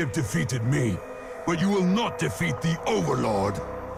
have defeated me, but you will not defeat the Overlord.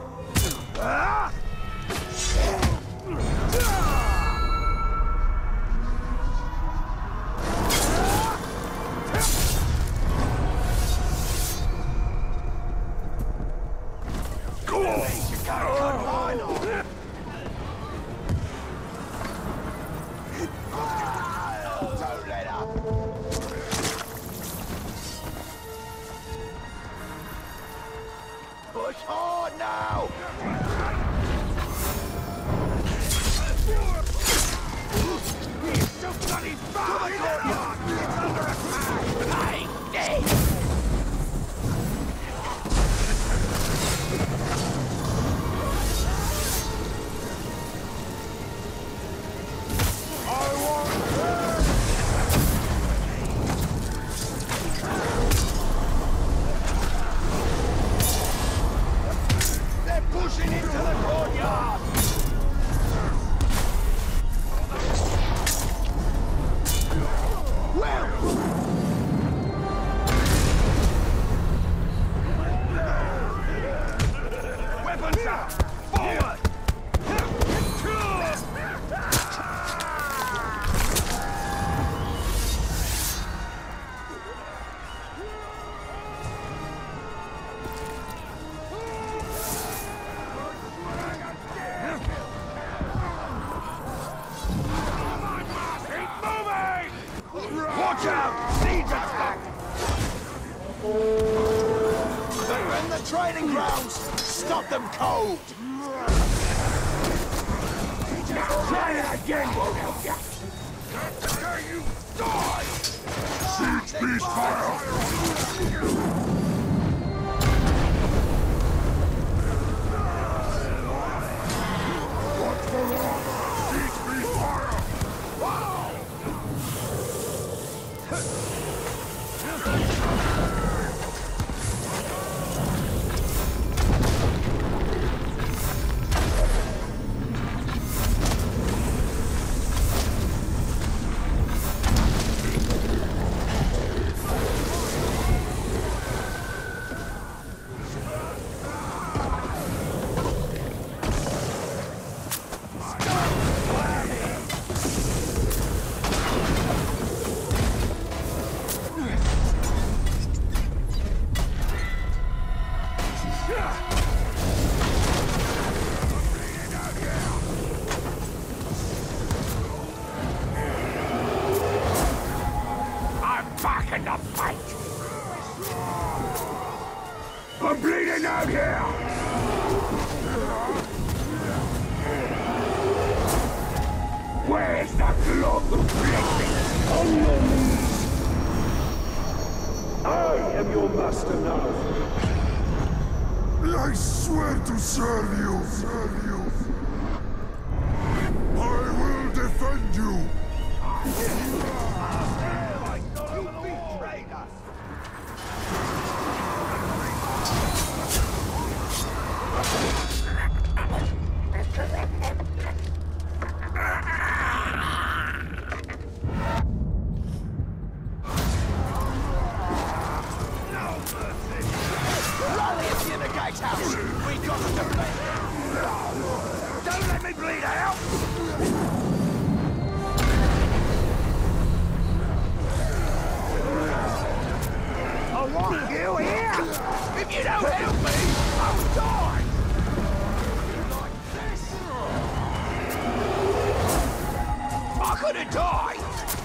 Push hard now! He's so bloody far! It's under attack! Pushing into the courtyard! Well! Weapons up! Forward! Watch out! Siege attack! They're in the training grounds! Stop them cold! Try it again, won't help ya! After you die! Siege beast fire! Back in the fight! I'm bleeding out here! Where's the blood of blessing? On your knees! I am your master now. I swear to serve you. I will defend you. We got to defend! Don't let me bleed out! I want you here! If you don't help me, I'll die! Like this? I could have died!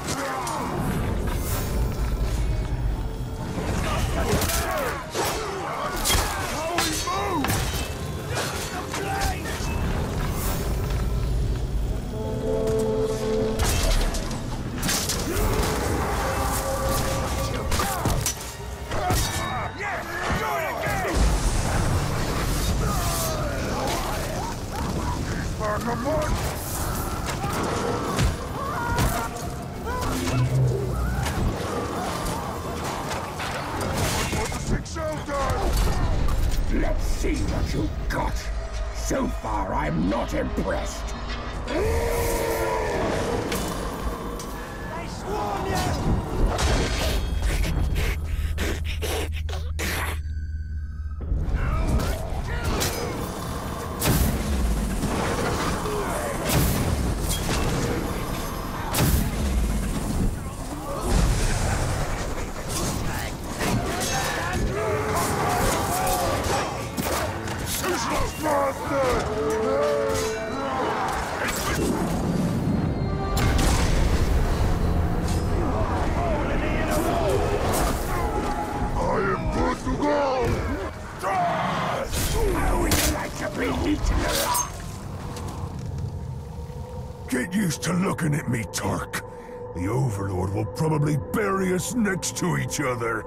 Let's see what you got. So far, I'm not impressed. I sworn you! Get used to looking at me, Tark. The Overlord will probably bury us next to each other.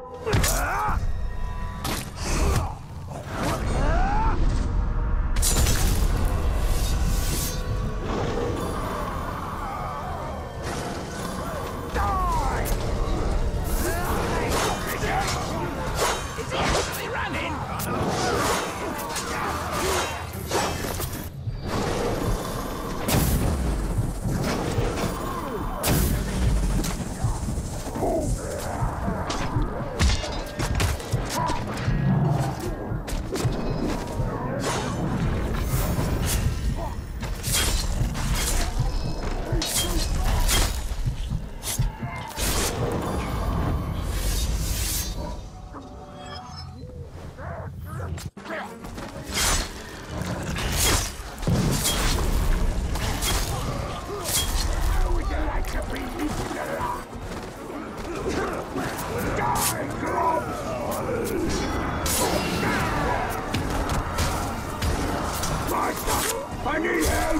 I need help!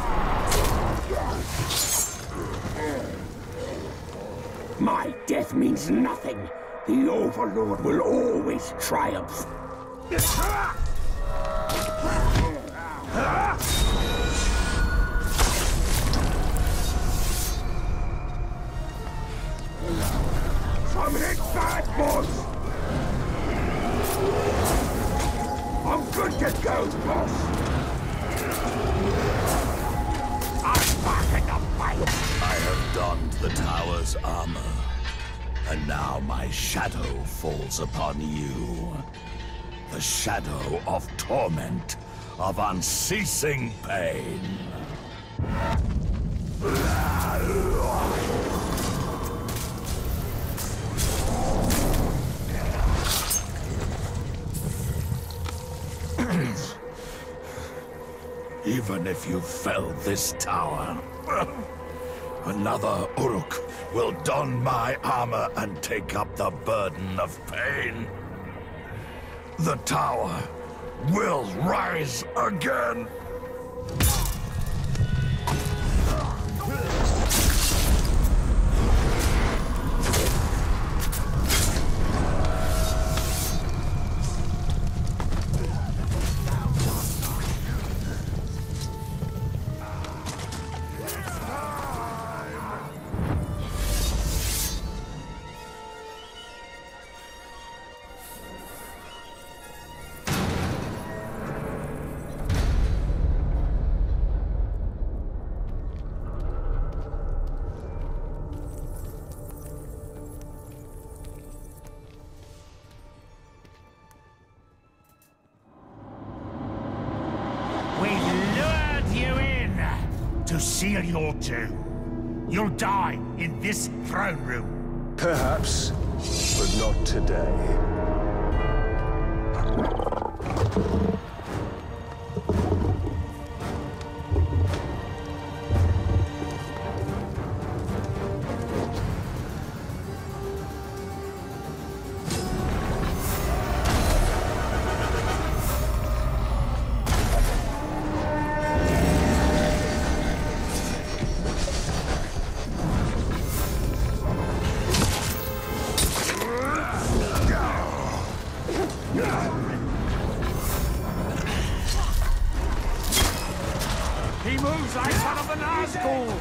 My death means nothing. The Overlord will always triumph. I'm hit bad, boss! I'm good to go, boss! I'm back in the fight! I have donned the tower's armor, and now my shadow falls upon you. The shadow of torment, of unceasing pain. Even if you fell this tower, another Uruk will don my armor and take up the burden of pain. The tower will rise again. To seal your doom. You'll die in this throne room. Perhaps, but not today. He moves like one of the Nazgul!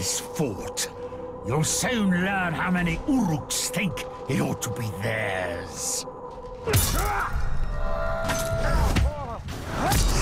this fort. You'll soon learn how many Uruks think it ought to be theirs.